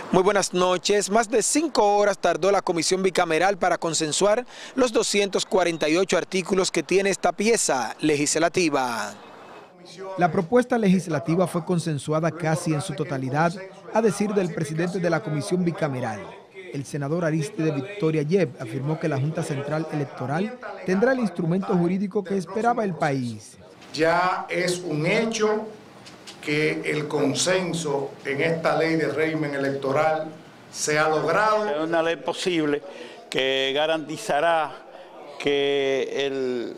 Muy buenas noches. Más de 5 horas tardó la comisión bicameral para consensuar los 248 artículos que tiene esta pieza legislativa. La propuesta legislativa fue consensuada casi en su totalidad, a decir del presidente de la comisión bicameral. El senador Aristide Victoria Yep afirmó que la Junta Central Electoral tendrá el instrumento jurídico que esperaba el país. Ya es un hecho que el consenso en esta ley de régimen electoral se ha logrado. Es una ley posible que garantizará que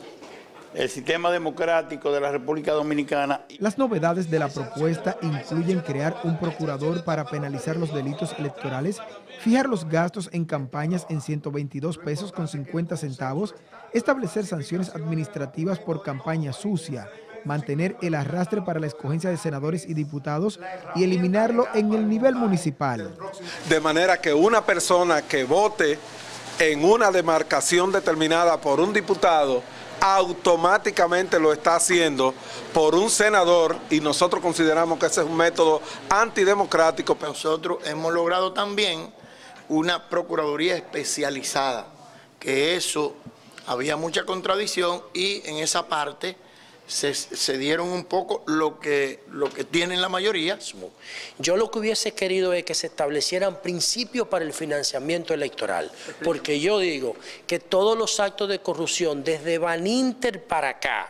el sistema democrático de la República Dominicana. Las novedades de la propuesta incluyen crear un procurador para penalizar los delitos electorales, fijar los gastos en campañas en 122 pesos con 50 centavos, establecer sanciones administrativas por campaña sucia, mantener el arrastre para la escogencia de senadores y diputados y eliminarlo en el nivel municipal. De manera que una persona que vote en una demarcación determinada por un diputado automáticamente lo está haciendo por un senador, y nosotros consideramos que ese es un método antidemocrático. Nosotros hemos logrado también una procuraduría especializada, que eso había mucha contradicción y en esa parte se dieron un poco lo que tienen la mayoría. Yo lo que hubiese querido es que se establecieran principios para el financiamiento electoral, porque yo digo que todos los actos de corrupción desde Baninter para acá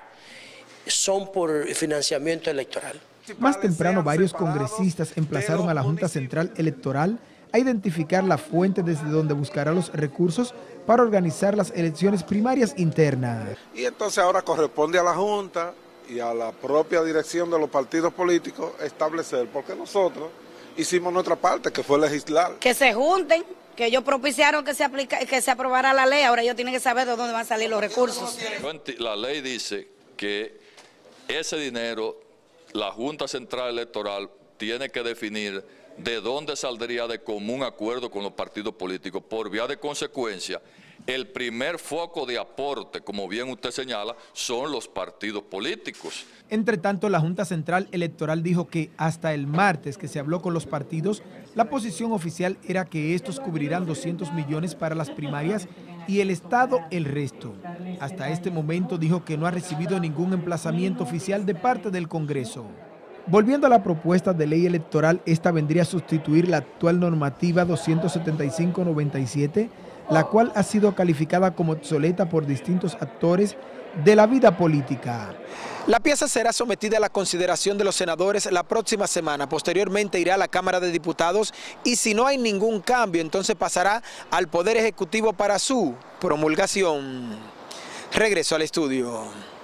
son por financiamiento electoral. Más temprano, varios congresistas emplazaron a la Junta Central Electoral a identificar la fuente desde donde buscará los recursos para organizar las elecciones primarias internas. Y entonces ahora corresponde a la Junta y a la propia dirección de los partidos políticos establecer, porque nosotros hicimos nuestra parte, que fue legislar. Que se junten, que ellos propiciaron que se aprobara la ley, ahora ellos tienen que saber de dónde van a salir los recursos. La ley dice que ese dinero, la Junta Central Electoral tiene que definir de dónde saldría de común acuerdo con los partidos políticos. Por vía de consecuencia, el primer foco de aporte, como bien usted señala, son los partidos políticos. Entre tanto, la Junta Central Electoral dijo que hasta el martes que se habló con los partidos, la posición oficial era que estos cubrirán 200 millones para las primarias y el Estado el resto. Hasta este momento dijo que no ha recibido ningún emplazamiento oficial de parte del Congreso. Volviendo a la propuesta de ley electoral, esta vendría a sustituir la actual normativa 275/97, la cual ha sido calificada como obsoleta por distintos actores de la vida política. La pieza será sometida a la consideración de los senadores la próxima semana. Posteriormente irá a la Cámara de Diputados y si no hay ningún cambio, entonces pasará al Poder Ejecutivo para su promulgación. Regreso al estudio.